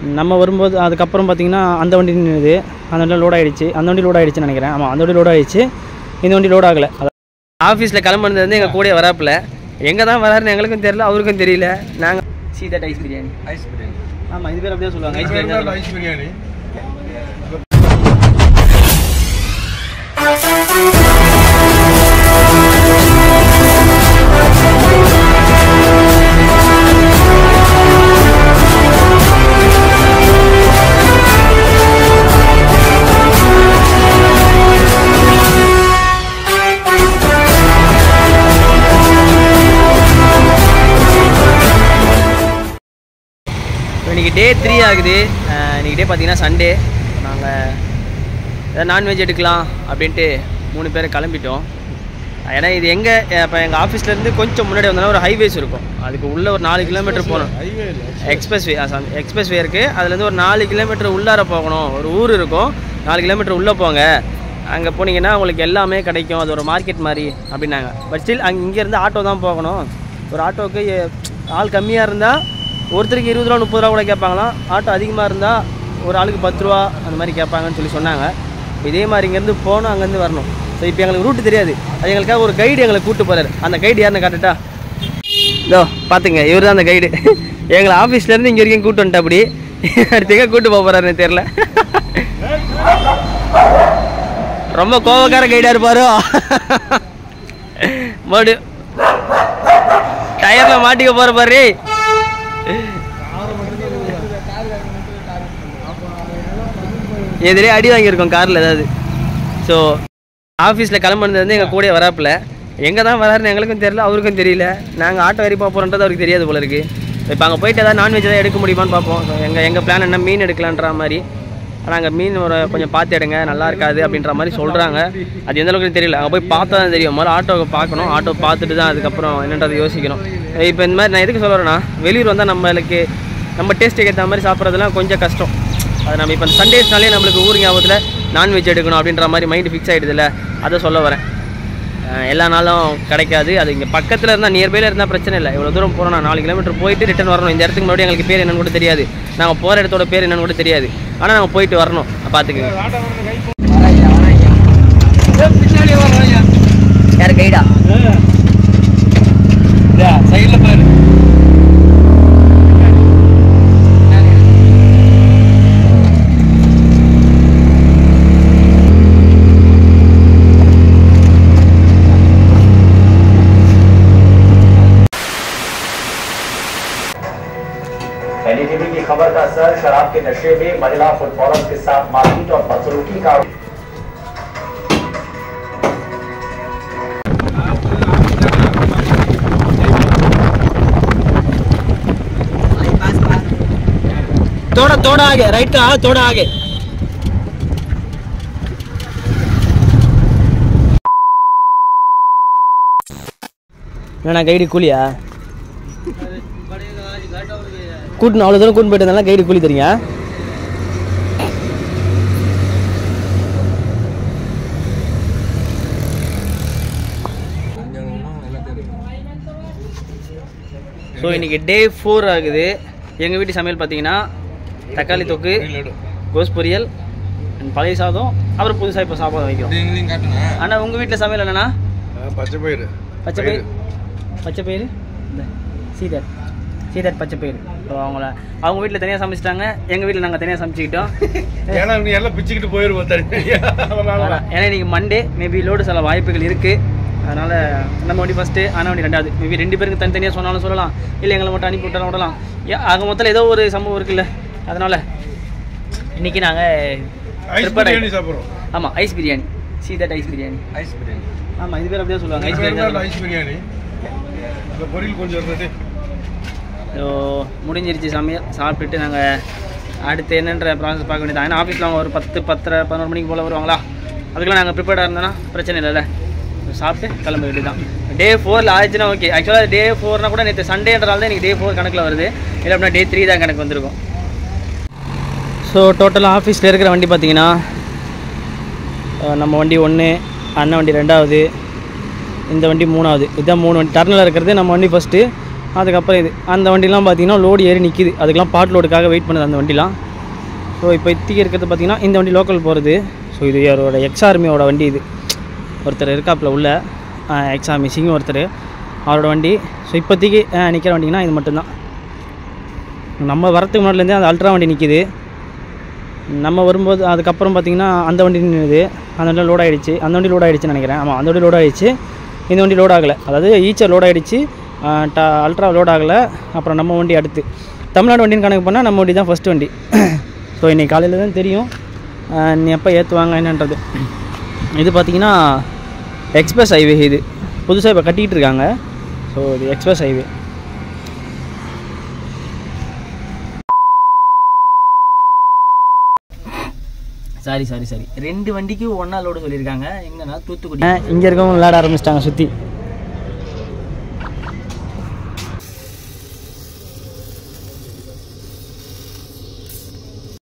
நம்ம வரும்போது அதுக்கப்புறம் பார்த்திங்கன்னா அந்த வண்டி நின்றுது, அந்த வண்டி லோட் ஆகிடுச்சு, அந்த வண்டி லோட் ஆகிடுச்சுன்னு நினைக்கிறேன். ஆமாம், அந்த வண்டி லோட் ஆகிடுச்சு, இந்த வண்டி லோட் ஆகலை. ஆஃபீஸில் கிளம்புனது வந்து எங்கள் கூட வராப்பில் எங்கே தான் வராருன்னு எங்களுக்கும் தெரியல, அவருக்கும் தெரியல. நாங்கள் சீதட் ஐஸ் பிரியாணி. ஐஸ் பிரியாணி, ஆமாம், இது பேர் அப்படியே சொல்லுவாங்க, ஐஸ் பிரியாணி. ஐஸ் பிரியாணி இன்றைக்கி டே 3 ஆகுது. இன்றைக்கி டே பார்த்திங்கன்னா சண்டே. நாங்கள் எதாவது நான்வெஜ் எடுக்கலாம் அப்படின்ட்டு 3 பேர் கிளம்பிட்டோம். ஏன்னா இது எங்கே, இப்போ எங்கள் ஆஃபீஸ்லேருந்து கொஞ்சம் முன்னாடி வந்தோன்னா ஒரு ஹைவேஸ் இருக்கும், அதுக்கு உள்ளே ஒரு 4 கிலோமீட்டர் போகணும். எக்ஸ்பிரஸ் வே இருக்குது, அதுலேருந்து ஒரு 4 கிலோமீட்டர் உள்ளார போகணும். ஒரு ஊர் இருக்கும், 4 கிலோமீட்டர் உள்ளே போங்க, அங்கே போனீங்கன்னா உங்களுக்கு எல்லாமே கிடைக்கும், அது ஒரு மார்க்கெட் மாதிரி அப்படின்னாங்க. பட் ஸ்டில் இங்கேருந்து ஆட்டோ தான் போகணும். ஒரு ஆட்டோவுக்கு ஆள் கம்மியாக இருந்தால் ஒருத்தருக்கு 20 ரூபா 30 ரூபா கூட கேட்பாங்களாம். ஆட்டோ அதிகமாக இருந்தால் ஒரு ஆளுக்கு 10 ரூபா அந்த மாதிரி கேட்பாங்கன்னு சொல்லி சொன்னாங்க. இதே மாதிரி இங்கேருந்து போகணும், அங்கேருந்து வரணும். ஸோ இப்போ எங்களுக்கு ரூட்டு தெரியாது, அது எங்களுக்காக ஒரு கைடு எங்களை கூப்பிட்டு போகிறார். அந்த கைடு யாருன்னு காட்டுட்டா, இதோ பார்த்துங்க, இவர் தான் அந்த கைடு. எங்களை ஆஃபீஸ்லேருந்து இங்கே வரைக்கும் கூப்பிட்டு வந்துட்டா. அப்படி அடுத்து எங்கே கூப்பிட்டு போக போகிறாருன்னு தெரில. ரொம்ப கோவக்கார கைடாக இருப்பாரோ. மறுபடி டயரில் மாட்டிக்க போகிற பாரு. எதிரே அடி வாங்கியிருக்கோம் காரில் ஏதாவது. ஸோ ஆஃபீஸில் கிளம்புனது வந்து எங்கள் கூட வராப்பில் எங்கே தான் வராருன்னு எங்களுக்கும் தெரியல, அவருக்கும் தெரியல. நாங்கள் ஆட்டோ வரி போகிறோன்றது அவருக்கு தெரியாது போல இருக்குது. இப்போ அங்கே போய்ட்டு ஏதாவது நான்வெஜ் எதாவது எடுக்க முடியுமான்னு பார்ப்போம். ஸோ எங்கள் பிளான் என்ன, மீன் எடுக்கலான்ற மாதிரி. ஆனால் அங்கே மீன் ஒரு கொஞ்சம் பார்த்து எடுங்க, நல்லா இருக்காது அப்படின்ற மாதிரி சொல்கிறாங்க. அது எந்த அளவுக்கு தெரியல, அங்கே போய் பார்த்தா தான் தெரியும். முதல்ல ஆட்டோவை பார்க்கணும், ஆட்டோ பார்த்துட்டு தான் அதுக்கப்புறம் என்னன்றதை யோசிக்கணும். இப்போ இந்த மாதிரி நான் எதுக்கு சொல்கிறேன்னா, வெளியூர் வந்தால் நம்ம டேஸ்ட்டுக்கு ஏற்ற மாதிரி சாப்பிட்றதுலாம் கொஞ்சம் கஷ்டம். அது நம்ம இப்போ சண்டேஸ்னாலே நம்மளுக்கு ஊர் ஞாபகத்தில் நான்வெஜ் எடுக்கணும் அப்படின்ற மாதிரி மைண்டு ஃபிக்ஸ் ஆகிடுதில்ல, அதை சொல்ல வரேன். எல்லா நாளும் கிடைக்காது. அது இங்கே பக்கத்தில் இருந்தால், நியர்பையில் இருந்தால் பிரச்சனை இல்லை. இவ்வளோ தூரம் போகிறோம், நான் 4 கிலோமீட்டர் போயிட்டு ரிட்டன் வரணும். இந்த இடத்துக்கு முன்னாடி எங்களுக்கு பேர் என்னன்னு கூட தெரியாது, நாங்கள் போகிற இடத்தோட பேர் என்னன்னு கூட தெரியாது. ஆனால் நாங்கள் போயிட்டு வரணும். பார்த்துக்குங்க. யார் கைடா சைடில் பாரு. एनडीटीवी की खबर का असर, शराब के नशे में महिला फुटबॉलर के साथ मारपीट और बदसलूकी का थोड़ा आगे, राइट का थोड़ा आगे. கைடு கூலியா கூட்டணும், அவ்வளோ தூரம் கூட்டு போயிட்டு கைடு கூலி தெரியுங்க. ஸோ இன்றைக்கி டே 4 ஆகுது. எங்கள் வீட்டு சமையல் பார்த்தீங்கன்னா தக்காளி தொக்கு, கோஸ் பொரியல், பழைய சாதம், அப்புறம் புதுசாக இப்போ சாப்பாடு வைக்கிறோம். ஆனால் உங்கள் வீட்டில் சமையல் என்னன்னா பச்சை பயிறு இந்த சீதட் பச்சை பயிறு. ஸோ அவங்க வீட்டில் தனியாக சமைச்சிட்டாங்க, எங்கள் வீட்டில் நாங்கள் தனியாக சமைச்சிக்கிட்டோம். எல்லாம் பிச்சுக்கிட்டு போயிடுவோம். ஏன்னா இன்றைக்கி மண்டே, மேபி லோடு சில வாய்ப்புகள் இருக்குது. அதனால் நம்ம வண்டி ஃபஸ்ட்டு, ஆனால் வண்டி ரெண்டாவது. மேபி 2 பேருக்கு தனித்தனியாக சொன்னாலும் சொல்லலாம், இல்லை எங்களை மட்டும் அனுப்பி விட்டாலும் விடலாம். ஆக மொத்தத்தில் ஏதோ ஒரு சம்பவம் இருக்குல்ல, அதனால் இன்றைக்கி நாங்கள் சாப்பிட்றோம். ஆமாம், ஐஸ் பிரியாணி, சீதட் ஐஸ் பிரியாணி. ஆமாம், இது பேர் அப்படியே சொல்லுவாங்க, ஐஸ் பிரியாணி. பொரியல் கொஞ்சம் முடிஞ்சிருச்சு சமையல். சாப்பிட்டுட்டு நாங்கள் அடுத்து என்னன்ற ப்ராசஸ் பார்க்க வேண்டியது. ஏன்னா ஆஃபீஸில் அவங்க ஒரு 10, 10:30, 11 மணிக்கு போல் வருவாங்களா, அதுக்கெல்லாம் நாங்கள் ப்ரிப்பேர்டாக இருந்தோன்னா பிரச்சனை இல்லைல்ல. சாப்பிட்டு கிளம்ப வேண்டியது தான். டே 4 ஆயிடுச்சுன்னா ஓகே. ஆக்சுவலாக டே 4னா கூட நேற்று சண்டேன்றதால தான் இன்றைக்கி டே 4 கணக்கில் வருது, இல்லை அப்படின்னா டே 3 தான் கணக்கு வந்திருக்கும். ஸோ டோட்டலாக ஆஃபீஸில் இருக்கிற வண்டி பார்த்திங்கன்னா, நம்ம வண்டி 1, அண்ணன் வண்டி 2வது, இந்த வண்டி 3வது. இதுதான் 3 வண்டி. டர்னில் இருக்கிறது நம்ம வண்டி ஃபஸ்ட்டு, அதுக்கப்புறம் இது அந்த வண்டிலாம் பார்த்திங்கன்னா லோடு ஏறி நிற்கிது. அதுக்கெலாம் பார்ட் லோடுக்காக வெயிட் பண்ணுது அந்த வண்டிலாம். ஸோ இப்போ இப்போதைக்கு இருக்கிறது பார்த்திங்கன்னா இந்த வண்டி லோக்கல் போகிறது. ஸோ இது யாரோட எக்ஸ்ஆர்மியோட வண்டி. இது ஒருத்தர் இருக்காப்பில் உள்ள எக்ஸ்ஆர்மி சிங் ஒருத்தர், அவரோட வண்டி. ஸோ இப்போதைக்கு நிற்கிற வண்டிங்கன்னா இது மட்டும்தான். நம்ம வரத்துக்கு முன்னாடிலேருந்தே அந்த அல்ட்ரா வண்டி நிற்கிது. நம்ம வரும்போது அதுக்கப்புறம் பார்த்திங்கன்னா அந்த வண்டி நின்றுது. அந்த வண்டி லோட் ஆகிடுச்சு. அந்த வண்டி லோட் ஆகிடுச்சுன்னு நினைக்கிறேன். ஆமாம், அந்த வண்டி லோட் ஆகிடுச்சு. இந்த வண்டி லோட் ஆகலை. அதாவது ஈச்சர் லோட் ஆகிடுச்சு, அல்ட்ரா லோட் ஆகலை. அப்புறம் நம்ம வண்டி அடுத்து தமிழ்நாடு வண்டின்னு கணக்கு பண்ணால் நம்ம வண்டி தான் ஃபஸ்ட்டு வண்டி. ஸோ இன்றைக்கி காலையில் தான் தெரியும் எப்போ ஏற்றுவாங்க என்னன்றது. இது பார்த்திங்கன்னா எக்ஸ்பிரஸ் ஹைவே. இது புதுசாக இப்போ கட்டிகிட்டு இருக்காங்க. ஸோ இது எக்ஸ்பிரஸ் ஹைவே. சாரி 2 வண்டிக்கு ஒன்றா லோடு சொல்லியிருக்காங்க. எங்கன்னா தூத்துக்குடி. இங்கே இருக்கவங்க விளையாட ஆரம்பிச்சிட்டாங்க சுற்றி.